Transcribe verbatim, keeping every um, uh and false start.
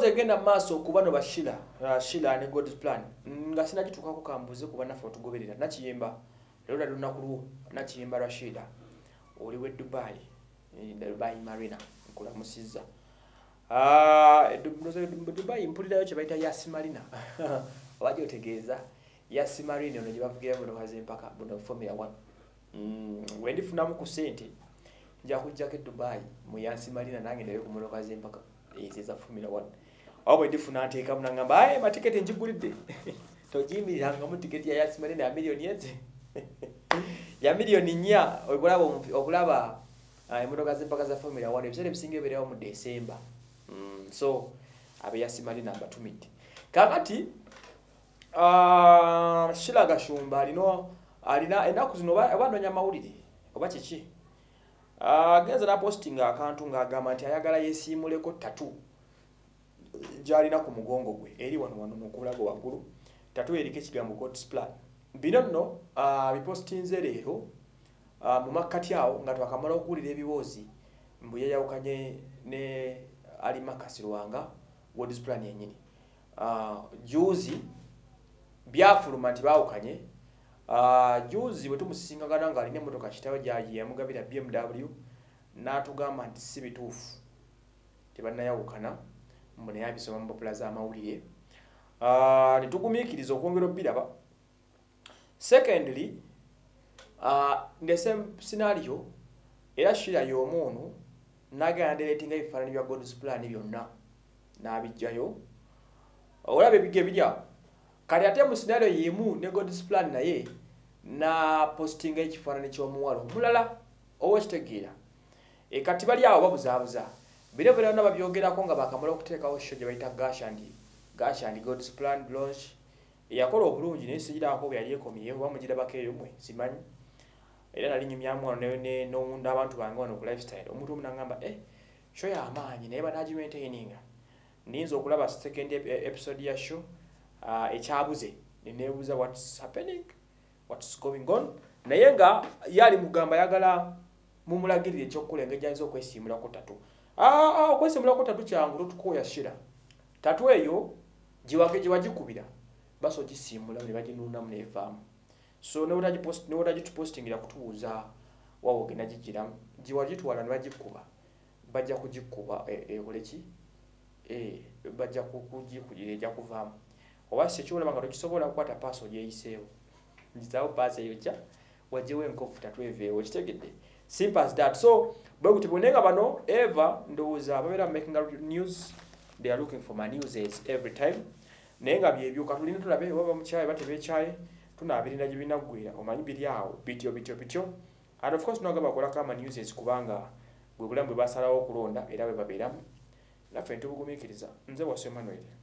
Endowooza egenda maaso kuba no bashira Shila ne God's plan nga sina kituuka ku kambuze kuba naffe otugoberera nakiyemba lero dali lunaku lwo nakiyemba Rashida oli we Dubai Dubai Marina nkulamusizza ah Dubai mpulirayo kye bayita Yas Marina waje otegeeza Yas Marina ono gye bavugira buno kaze mpaka buno Formula one mm wendifunamu ku sente nja kujjako Dubai mu Yas Marina nange ndayo ku motoka ze mpaka ezeza Formula one abo ndifuna nteeka munangamba aye matiketi njigulidde tojimiranga mu tiketi ya Yas Marina ya milioni eze ya milioni nnya okulaba okulaba emotoka ze mpaka za Formula one ebisere bisinge berewo mu December mm so abe Yas Marina batumidde kakati ah uh, Shila Gashumba alino alina enaku zino abanonya mawulire oba kiki ah uh, genza na posting akantu ng'agamba nti ayagala yesimuleko tatu jalina ku mugongo gwe eri wano wano nokulago waggulu tatu erike kigambo God's plan bino nno uh, bipostinze leero uh, mu makkati awo nga twakamala okuwulira ebiwoozi mbu yayawukanye ne Ali Makasi Lwanga God's plan yennyini uh, juzi byafuluma nti baawukanye uh, juzi bwe tumusisingagana nga alina emmotoka kitawe gyayi yamugabira B M W n'atugamba nti si bituufu tebannayawukana mbone yabisoma mu popula za mawulire ah uh, nitugumiikiriza okwongera obiraba secondly ah uh, the same scenario era Shila y'omuntu nagenda rating ebifaananyi bya God's plan byonna n'abijjayo olabe bige bijja kali ate mu scenario yemu ne God's plan naye na posting ekifaananyi ky'omuwalo mulala owekitegeera e kati bali awo babuzaabuza bire bire na babyogerako nga bakamala okuteekawo show gye bayita Gashandi Gashandi God's plan launch yakola obulungi naye sijirako byali ekomyewo bamugira bakeyo mwe simanyi era nali nyumyamu ne ne n'owunda abantu bange wano ku lifestyle omuntu omunangamba eh show ya amaanyi naye banaji maintaininga ninzo okulaba second episode ya show uh, ekyabuze nenebuza what's happening what's going on naye nga yali mugamba yagala mumulagirire ekyokulengeja nzo okwesimula ko tatu ah ah okwesimula ko tatu kyangu tukoya Shira tatu eyo jiwage jiwagikubira baso gisimula ne baginuna mu nefamu so ne utaji post ne utaji posting ya kutuuza wawo gena jigira jiwagitwala ne bagikuba bajja kugikuba ekoleki eh bajja kukujikujire ja kuvamu oba sekyula banga tokisobola kukwata paso yeyiseewo nzitawo paso yocha wajewe nkofu tatu evewo kitegedde simple as that so baguti bonenga bano ever ndoza babera making news they are looking for my news every time nenga byebyo katulina tulabe baba muchaye batebe chaye tunabirinda jibinagwira omanyi biri awo bityo bityo bityo and of course nagaba kola kama news kubanga bwe bulambwe basalawo okulonda era bwe baberamu nafe ntubugumikiriza nze wasema Emmanuel.